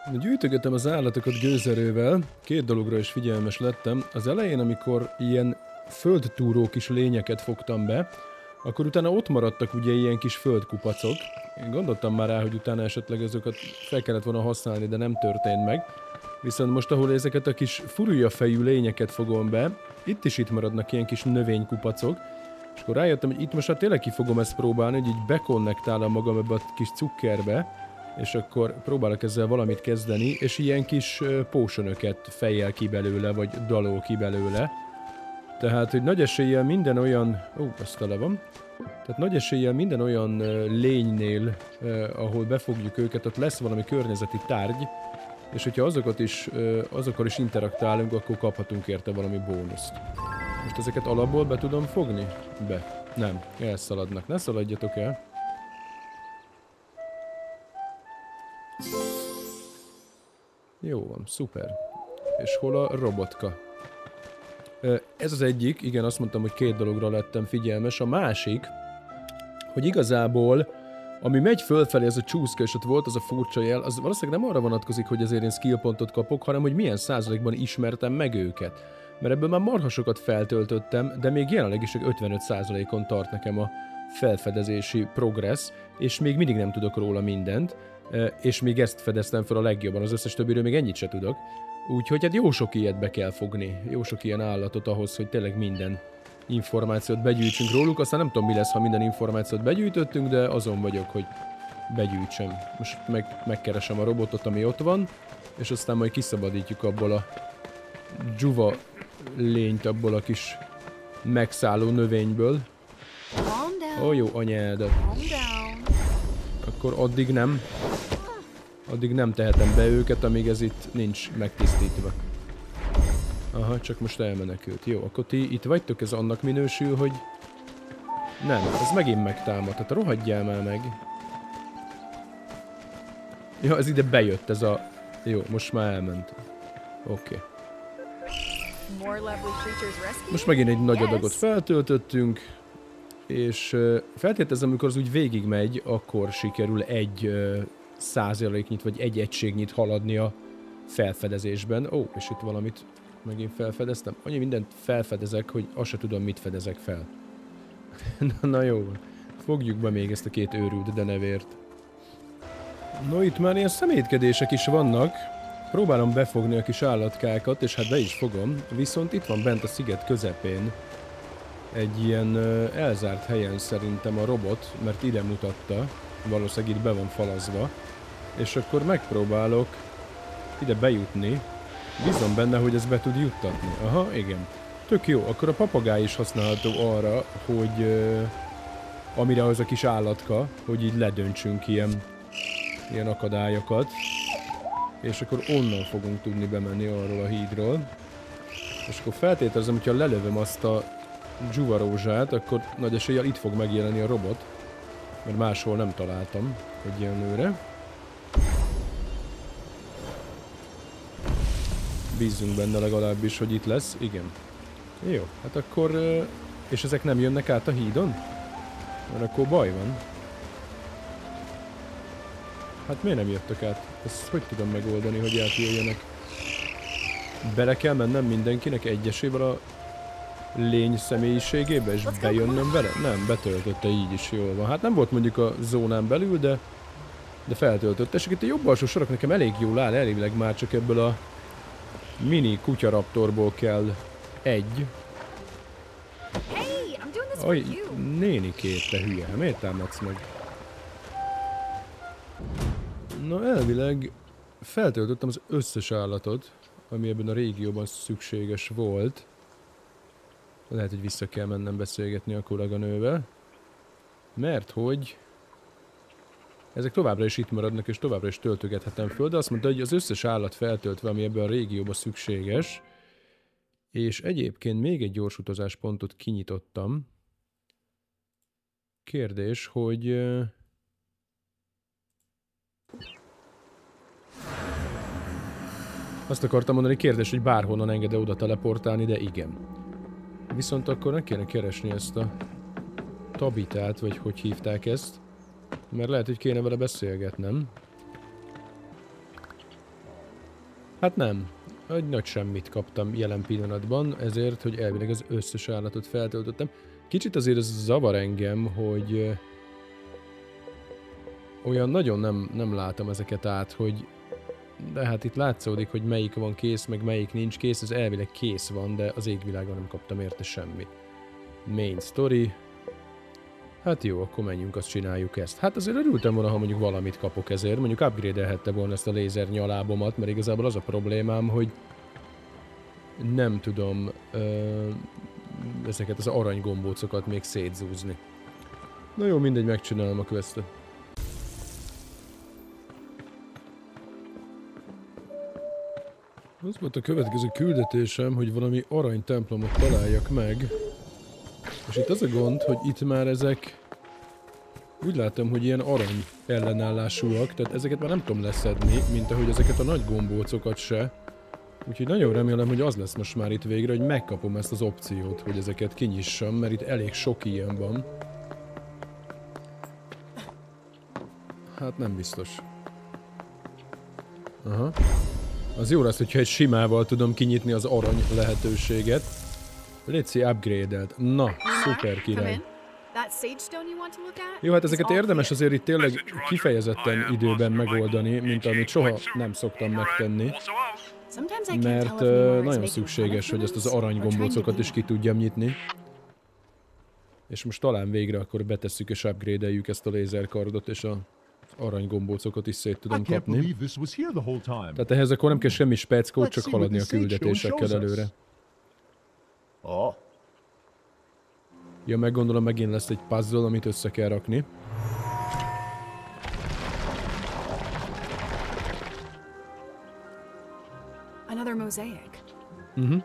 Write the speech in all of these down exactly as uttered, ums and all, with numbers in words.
Gyűjtögetem az állatokat gőzerővel, két dologra is figyelmes lettem. Az elején, amikor ilyen földtúró kis lényeket fogtam be, akkor utána ott maradtak ugye ilyen kis földkupacok. Én gondoltam már rá, hogy utána esetleg ezeket fel kellett volna használni, de nem történt meg. Viszont most, ahol ezeket a kis furujafejű lényeket fogom be, itt is itt maradnak ilyen kis növénykupacok. És akkor rájöttem, hogy itt most hát tényleg ki fogom ezt próbálni, hogy így bekonnektálom magam ebbe a kis cukkerbe, és akkor próbálok ezzel valamit kezdeni, és ilyen kis potionöket fejjel ki belőle, vagy dalol ki belőle. Tehát, hogy nagy eséllyel minden olyan... Ó, ez tele van. Tehát nagy eséllyel minden olyan uh, lénynél, uh, ahol befogjuk őket, ott lesz valami környezeti tárgy, és hogyha azokat is, uh, azokkal is interaktálunk, akkor kaphatunk érte valami bónuszt. Most ezeket alapból be tudom fogni? Be. Nem. Elszaladnak. Ne szaladjatok el. Jó van, szuper. És hol a robotka? Ez az egyik, igen, azt mondtam, hogy két dologra lettem figyelmes. A másik, hogy igazából, ami megy fölfelé, ez a csúszka, és ott volt az a furcsa jel, az valószínűleg nem arra vonatkozik, hogy azért én skill pontot kapok, hanem hogy milyen százalékban ismertem meg őket. Mert ebből már marhasokat feltöltöttem, de még jelenleg is ötvenöt százalékon tart nekem a felfedezési progress, és még mindig nem tudok róla mindent, és még ezt fedeztem fel a legjobban, az összes többiről még ennyit se tudok. Úgyhogy hát jó sok ilyet be kell fogni, jó sok ilyen állatot ahhoz, hogy tényleg minden információt begyűjtsünk róluk. Aztán nem tudom, mi lesz, ha minden információt begyűjtöttünk, de azon vagyok, hogy begyűjtsem. Most meg, megkeresem a robotot, ami ott van, és aztán majd kiszabadítjuk abból a dzsuva lényt, abból a kis megszálló növényből. Ó, oh, jó anyádat. Akkor addig nem. Addig nem tehetem be őket, amíg ez itt nincs megtisztítva. Aha, csak most elmenekült. Jó, akkor ti itt vagytok, ez annak minősül, hogy... Nem, ez megint megtámad, tehát rohadjál már meg. Ja, ez ide bejött, ez a... Jó, most már elment. Oké. Okay. Most megint egy nagy adagot feltöltöttünk. És uh, feltételezem, amikor az úgy végigmegy, akkor sikerül egy uh, százaléknyit, vagy egy egységnyit haladni a felfedezésben. Ó, és itt valamit megint felfedeztem. Annyi mindent felfedezek, hogy azt se tudom, mit fedezek fel. na, na jó van. Fogjuk be még ezt a két őrült denevért. No, itt már ilyen szemétkedések is vannak. Próbálom befogni a kis állatkákat, és hát be is fogom. Viszont itt van bent a sziget közepén egy ilyen uh, elzárt helyen szerintem a robot, mert ide mutatta, valószínűleg itt be van falazva, és akkor megpróbálok ide bejutni. Bízom benne, hogy ez be tud juttatni. Aha, igen. Tök jó, akkor a papagáj is használható arra, hogy uh, amire az a kis állatka, hogy így ledöntsünk ilyen, ilyen akadályokat, és akkor onnan fogunk tudni bemenni arról a hídról. És akkor feltételezem, hogyha lelövöm azt a dzsuvarózsát, akkor nagy eséllyel itt fog megjelenni a robot, mert máshol nem találtam egyenlőre. Bízzunk benne legalábbis, hogy itt lesz. Igen. Jó, hát akkor... És ezek nem jönnek át a hídon? Mert akkor baj van. Hát miért nem jöttek át? Ezt hogy tudom megoldani, hogy átjöjjenek? Bele kell mennem mindenkinek egyesével a lény személyiségébe, és bejönnöm vele? Nem, betöltötte így is, jól van. Hát nem volt mondjuk a zónán belül, de, de feltöltötte. És itt a jobb alsó sorok nekem elég jól áll, elvileg már csak ebből a mini kutyaraptorból kell egy. Aj, nénikét, te hülye, miért támadsz meg? Na, elvileg feltöltöttem az összes állatot, ami ebben a régióban szükséges volt. Lehet, hogy vissza kell mennem beszélgetni a kolléganővel. Mert hogy... ezek továbbra is itt maradnak, és továbbra is töltögethetem föl, de azt mondta, hogy az összes állat feltöltve, ami ebben a régióban szükséges. És egyébként még egy gyors utazáspontot kinyitottam. Kérdés, hogy... Azt akartam mondani, kérdés, hogy bárhonnan enged-e oda teleportálni, de igen. Viszont akkor meg kéne keresni ezt a Tabitát, vagy hogy hívták ezt. Mert lehet, hogy kéne vele beszélgetnem. Hát nem. Egy nagy semmit kaptam jelen pillanatban, ezért, hogy elvileg az összes állatot feltöltöttem. Kicsit azért ez zavar engem, hogy olyan nagyon nem, nem látom ezeket át, hogy de hát itt látszódik, hogy melyik van kész, meg melyik nincs kész, ez elvileg kész van, de az égvilágon nem kaptam érte semmit. Main story. Hát jó, akkor menjünk, azt csináljuk ezt. Hát azért örültem volna, ha mondjuk valamit kapok ezért, mondjuk upgrade-elhette volna ezt a lézer nyalábomat, mert igazából az a problémám, hogy nem tudom ö, ezeket az aranygombócokat még szétzúzni. Na jó, mindegy, megcsinálom a questet. Az volt a következő küldetésem, hogy valami aranytemplomot találjak meg. És itt az a gond, hogy itt már ezek úgy látom, hogy ilyen arany ellenállásúak, tehát ezeket már nem tudom leszedni, mint ahogy ezeket a nagy gombócokat se. Úgyhogy nagyon remélem, hogy az lesz most már itt végre, hogy megkapom ezt az opciót, hogy ezeket kinyissam, mert itt elég sok ilyen van. Hát nem biztos. Aha. Az jó lesz, hogyha egy simával tudom kinyitni az arany lehetőséget. Léci upgrade-elt. Na, szuper király. Jó, hát ezeket érdemes azért itt tényleg kifejezetten időben megoldani, mint amit soha nem szoktam megtenni. Mert uh, nagyon szükséges, hogy ezt az aranygombócokat is ki tudjam nyitni. És most talán végre akkor betesszük és upgrade-eljük ezt a lézerkardot, és a aranygombócokat is szét tudom kapni. Tehát ehhez akkor nem kell semmi speckót, csak haladni a küldetésekkel előre. Ja, meg gondolom megint lesz egy puzzle, amit össze kell rakni. Mhm.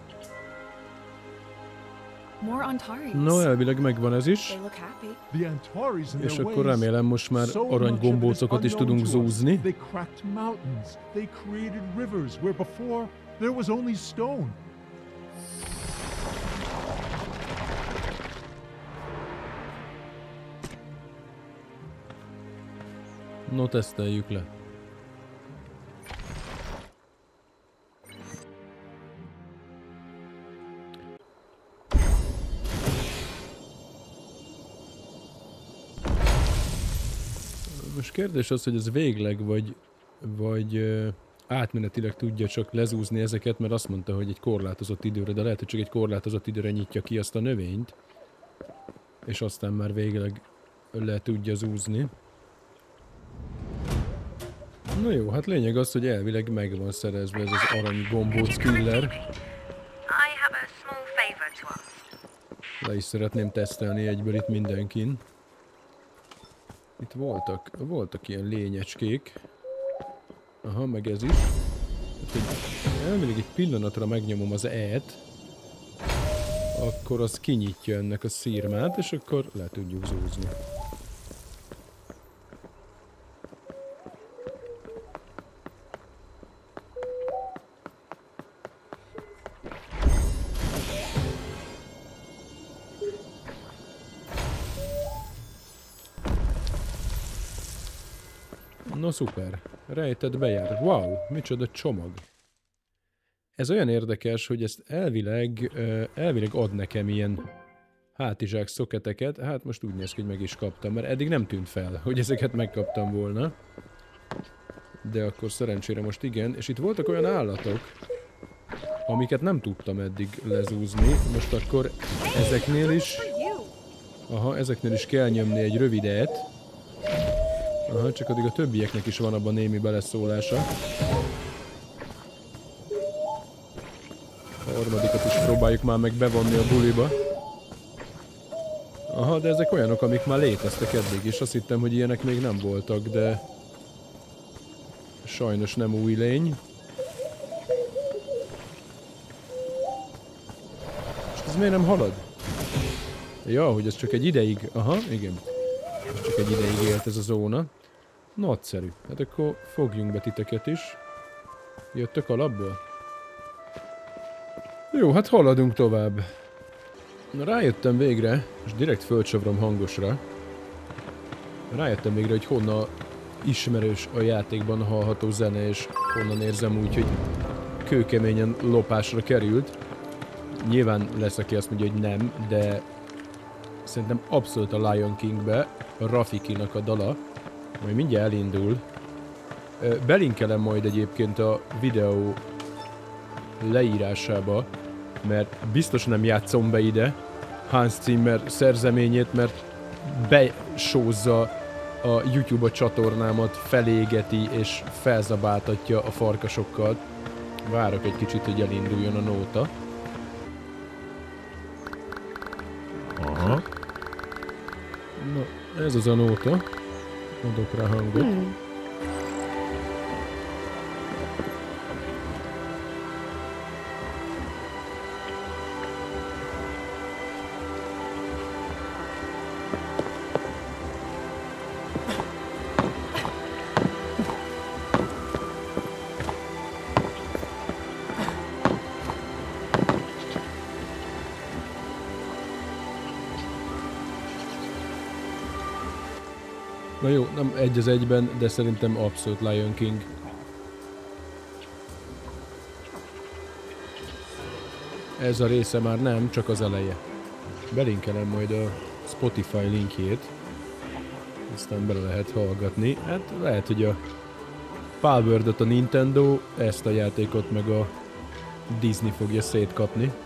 No, elvileg megvan ez is. És akkor remélem most már aranygombócokat is tudunk zúzni. No, teszteljük le. Most kérdés az, hogy ez végleg, vagy, vagy uh, átmenetileg tudja csak lezúzni ezeket, mert azt mondta, hogy egy korlátozott időre, de lehet, hogy csak egy korlátozott időre nyitja ki azt a növényt, és aztán már végleg le tudja zúzni. Na jó, hát lényeg az, hogy elvileg meg van szerezve ez az arany gombóc killer. Le is szeretném tesztelni egyből itt mindenkin. Itt voltak, voltak ilyen lényecskék. Aha, meg ez is. Hát, elvileg egy pillanatra megnyomom az E-t, akkor az kinyitja ennek a szírmát, és akkor le tudjuk zúzni. No szuper, rejtett bejár. Wow, micsoda csomag. Ez olyan érdekes, hogy ezt elvileg, elvileg ad nekem ilyen hátizsák szoketeket. Hát most úgy néz ki, hogy meg is kaptam, mert eddig nem tűnt fel, hogy ezeket megkaptam volna. De akkor szerencsére most igen. És itt voltak olyan állatok, amiket nem tudtam eddig lezúzni. Most akkor ezeknél is... Aha, ezeknél is kell nyomni egy rövid E-t. Aha, csak addig a többieknek is van abban némi beleszólása. A harmadikat is próbáljuk már meg bevonni a buliba. Aha, de ezek olyanok, amik már léteztek eddig is. Azt hittem, hogy ilyenek még nem voltak, de... sajnos nem új lény. És ez miért nem halad? Ja, hogy ez csak egy ideig... Aha, igen. Csak egy ideig élt ez a zóna. Nagyszerű. Hát akkor fogjunk be titeket is. Jöttök alapból? Jó, hát haladunk tovább. Na, rájöttem végre, és direkt fölcsavrom hangosra. Rájöttem végre, hogy honnan ismerős a játékban hallható zene, és onnan érzem úgy, hogy kőkeményen lopásra került. Nyilván lesz, aki azt mondja, hogy nem, de szerintem abszolút a Lion Kingbe a Rafikinak a dala, majd mindjárt elindul. Belinkelem majd egyébként a videó leírásába, mert biztos nem játszom be ide Hans Zimmer szerzeményét, mert besózza a YouTube csatornámat, felégeti és felzabáltatja a farkasokkal. Várok egy kicsit, hogy elinduljon a nóta. Aha. Na, ez az a nóta. Adok rá hangot. Hmm. Na jó, nem egy az egyben, de szerintem abszolút Lion King. Ez a része már nem, csak az eleje. Belinkelem majd a Spotify linkjét. Aztán bele lehet hallgatni. Hát lehet, hogy a Palworld-ot a Nintendo, ezt a játékot meg a Disney fogja szétkapni.